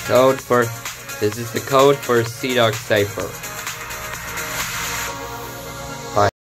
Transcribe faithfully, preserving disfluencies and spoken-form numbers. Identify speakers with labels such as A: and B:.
A: Code for this is the code for C-Dog Cipher.